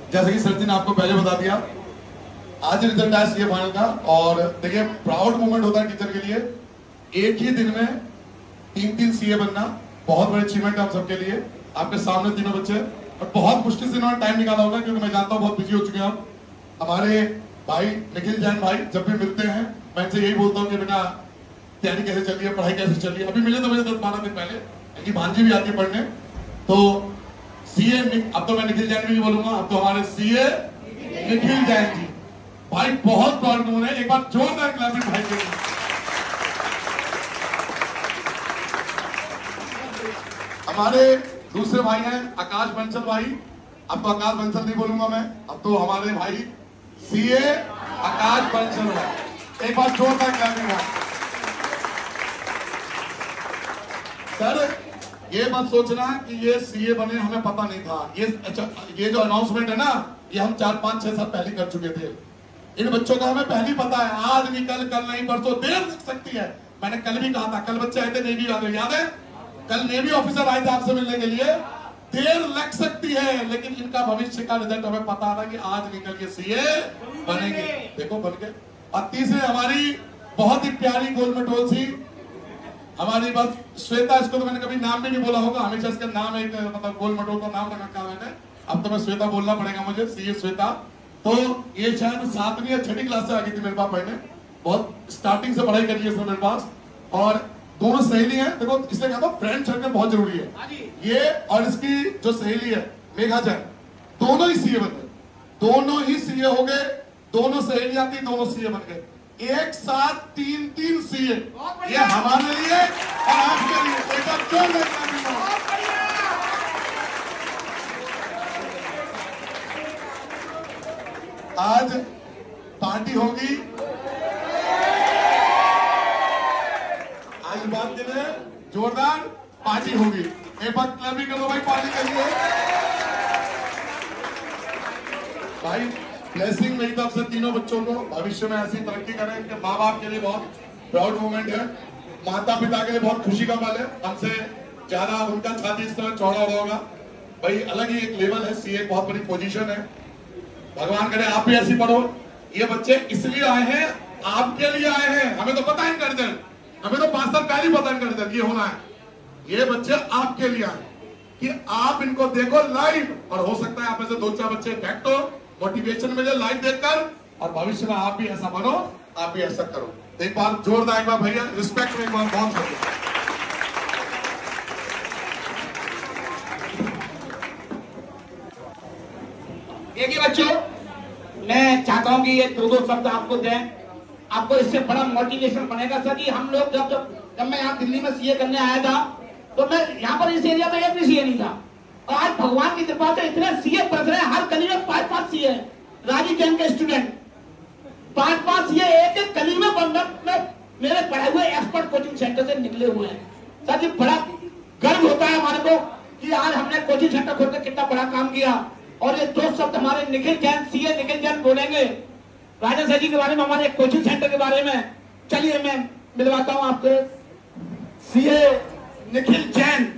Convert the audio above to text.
जैसे कि सर जी ने आपको पहले बता दिया, आज रिजल्ट आया सीए फाइनल का। और देखिए प्राउड मोमेंट होता है टीचर के लिए, एक ही दिन में 3 सीए बनना बहुत बड़ी अचीवमेंट है हम सबके लिए। आपके सामने तीनों बच्चे, और बहुत मुश्किल से इन्होंने टाइम निकाला होगा, क्योंकि मैं जानता हूँ बहुत बिजी हो चुके हैं आप। हमारे भाई निखिल जैन भाई जब भी मिलते हैं मैं इनसे यही बोलता हूँ कि बेटा तैयारी कैसे चल रही है, पढ़ाई कैसे चल रही है। अभी मिले तो मुझे 10-12 दिन पहले, इनकी भांजी भी आती है पढ़ने। तो सीए, अब तो मैं निखिल जैन भी बोलूंगा, अब तो हमारे सीए निखिल जैन जी भाई बहुत प्राउड मोमेंट है। एक बार जोरदार क्लैपिंग भाई के लिए। हमारे दूसरे भाई हैं आकाश बंसल भाई। अब तो आकाश बंसल नहीं बोलूंगा मैं, अब तो हमारे भाई सीए आकाश बंसल है। एक बार जोरदार क्लैपिंग है। सर ये मत सोचना कि ये सीए बने हमें पता नहीं था। ये अच्छा, ये जो अनाउंसमेंट है ना, ये हम 4-5-6 साल पहले कर चुके थे। इन बच्चों का हमें पहले पता है, आज निकल कल नहीं परसों देर लग सकती है। मैंने कल भी कहा था, कल बच्चे आए थे नेवी वाले, याद है? कल नेवी ऑफिसर आए थे आपसे मिलने के लिए। देर लग सकती है, लेकिन इनका भविष्य का रिजल्ट हमें पता था कि आज निकल के सीए बनेंगे। देखो बन गए। और तीसरे हमारी बहुत ही प्यारी गोल मटोल सी हमारी बस श्वेता, इसको तो मैंने कभी नाम भी नहीं बोला होगा, हमेशा इसका नाम है, मतलब गोल मटोल का नाम रखा मैंने। अब तो मैं श्वेता बोलना पड़ेगा मुझे, सीए श्वेता। तो ये शायद 7वीं या 6वीं क्लास से आ गई थी मेरे पास पढ़ने, बहुत स्टार्टिंग से पढ़ाई करी है इसने मेरे पास। और दोनों सहेली हैं, देखो इसलिए कहता हूँ फ्रेंड सर्कल बहुत जरूरी है। ये और इसकी जो सहेली है मेघा जैन, दोनों ही सीए बन गए, दोनों ही सीए हो गए। दोनों सहेलियां थी, दोनों सीए बन गए। एक साथ 3 सीए, ये हमारे लिए और आपके लिए एक बार आज पार्टी होगी। आज बात दिन है, जोरदार पार्टी होगी। एक बार क्लैपिंग करो भाई पार्टी के लिए। भाई ब्लेसिंग मेरी तरफ से तीनों बच्चों को भविष्य में ऐसी तरक्की करें। इनके माँ बाप के लिए बहुत प्राउड मोमेंट है, माता पिता के लिए बहुत खुशी का पल है। हमसे ज्यादा उनका छाती इस तरह चौड़ा होगा भाई, अलग ही एक लेवल है। सीए बहुत बड़ी पोजीशन है, भगवान करे आप भी ऐसी पढ़ो। ये बच्चे इसलिए आए हैं, आपके लिए आए हैं। हमें तो पता है इनका रिजल्ट, हमें तो 5 साल पहले पता है इनका रिजल्ट ये होना है। ये बच्चे आपके लिए आए कि आप इनको देखो लाइव, और हो सकता है आप में से 2-4 बच्चे इफेक्ट हो, मोटिवेशन मिले लाइव देखकर, और भविष्य में आप भी ऐसा बनो, आप भी ऐसा करो। एक बार जोरदार, एक बार भैया रिस्पेक्ट में एक बार बहुत शुक्रिया। देखिए बच्चों, मैं चाहता हूं कि ये 2 शब्द आपको दें, आपको इससे बड़ा मोटिवेशन बनेगा। सर कि हम लोग जब मैं यहाँ दिल्ली में सीए करने आया था, तो मैं यहाँ पर इस एरिया में एक भी सीए नहीं था, और आज भगवान की कृपा से इतने सीए बच रहे हैं। हर गली में 5-5 सीए। राजीव जैन के स्टूडेंट 5-5 सीए एक गली में मेरे पढ़े हुए एक्सपर्ट कोचिंग सेंटर से निकले हुए हैं। सर जी बड़ा गर्व होता है हमारे को कि आज हमने कोचिंग सेंटर खोलकर कितना बड़ा काम किया। और ये 2 शब्द हमारे निखिल जैन, सीए निखिल जैन बोलेंगे राजन सर जी के बारे में, हमारे कोचिंग सेंटर के बारे में। चलिए मैं मिलवाता हूं आपको सीए निखिल जैन।